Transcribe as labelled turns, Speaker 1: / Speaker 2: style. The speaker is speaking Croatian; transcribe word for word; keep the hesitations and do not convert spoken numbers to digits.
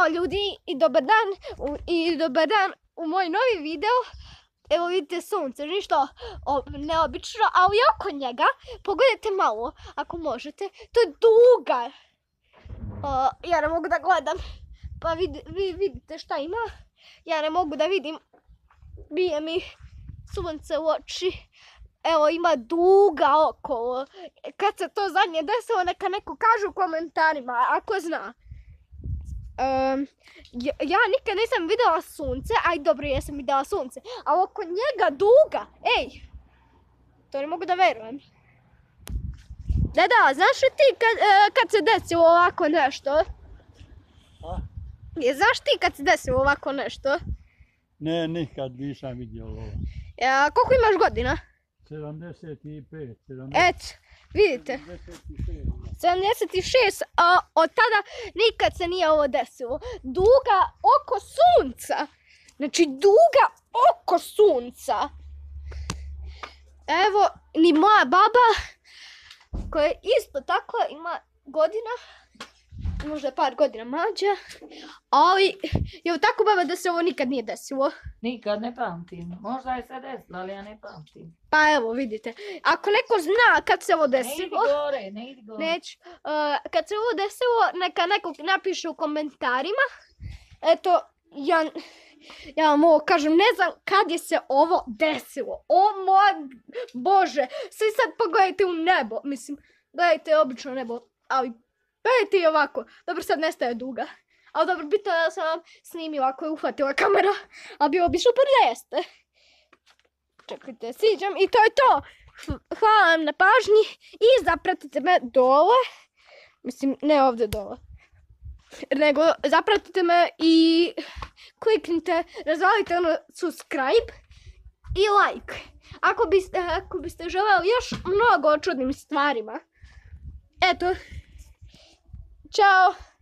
Speaker 1: Ćao ljudi i dobar dan, i dobar dan u moj novi video. Evo vidite sunce, ništa neobično, ali oko njega, pogledajte malo, ako možete, to je duga. Uh, ja ne mogu da gledam, pa vid, vi vidite šta ima. Ja ne mogu da vidim, bije mi sunce u oči. Evo ima duga okolo. Kad se to zadnje desilo, neka neko kaže u komentarima, ako zna. Um, ja, ja nikad nisam videla sunce, aj dobro jesam videla sunce, a oko njega duga, ej, to ne mogu da verujem. Da, da, znaš li ti kad, uh, kad se desilo ovako nešto?
Speaker 2: A?
Speaker 1: Je, znaš ti kad se desilo ovako nešto?
Speaker 2: Ne, nikad nisam vidio ovo.
Speaker 1: Ja, koliko imaš godina?
Speaker 2: sedamdeset pet, sedamdeset.
Speaker 1: Et, vidite. sedamdeset šest, a od tada nikad se nije ovo desilo. Duga oko sunca. Znači duga oko sunca. Evo, ni moja baba, koja isto tako ima godina, možda par godina mlađa, ali je tako baba da se ovo nikad nije desilo.
Speaker 3: Nikad ne pamtim. Možda je se desilo, ali ja ne pamtim.
Speaker 1: Pa evo, vidite. Ako neko zna kad se ovo desilo...
Speaker 3: Ne idi gore, ne idi gore.
Speaker 1: Neću. Uh, kad se ovo desilo, neka neko napiše u komentarima. Eto, ja, ja vam ovo kažem, ne znam kad je se ovo desilo. O moj Bože, svi sad pogledajte u nebo. Mislim, gledajte obično nebo, ali gledajte i ovako. Dobro, sad nestaje duga. Ali dobro, bitno je da sam vam snimila ako je uhvatila kamera. Ali bilo bi super da jeste. Čekajte, siđem i to je to. Hvala vam na pažnji i zapratite me dole. Mislim, ne ovdje dole. Nego zapratite me i kliknite, razvalite ono subscribe i like. Ako biste, ako biste želeli još mnogo o čudnim stvarima. Eto. Ćao.